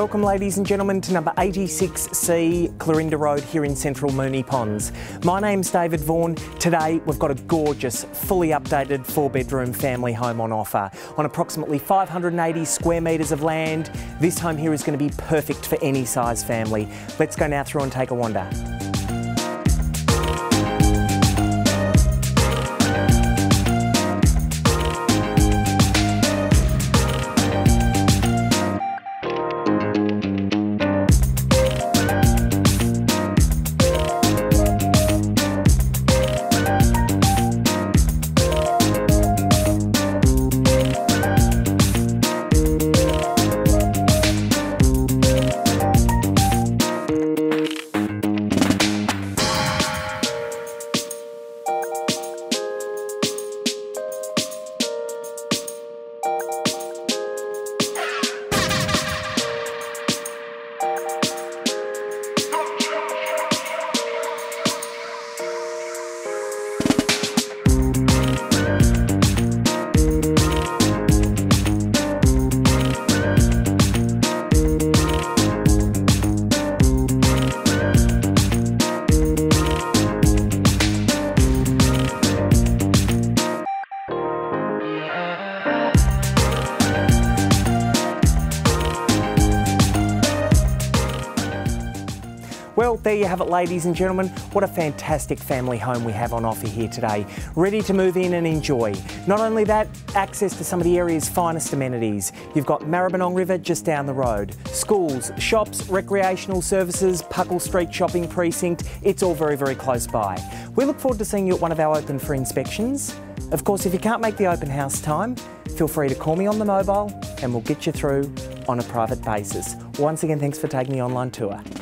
Welcome ladies and gentlemen to number 86C Clarinda Road here in central Moonee Ponds. My name's David Vaughan. Today we've got a gorgeous, fully updated 4-bedroom family home on offer. On approximately 580 square metres of land, this home here is going to be perfect for any size family. Let's go now through and take a wander. Well, there you have it ladies and gentlemen. What a fantastic family home we have on offer here today. Ready to move in and enjoy. Not only that, access to some of the area's finest amenities. You've got Maribyrnong River just down the road. Schools, shops, recreational services, Puckle Street shopping precinct. It's all very, very close by. We look forward to seeing you at one of our open for inspections. Of course, if you can't make the open house time, feel free to call me on the mobile and we'll get you through on a private basis. Once again, thanks for taking the online tour.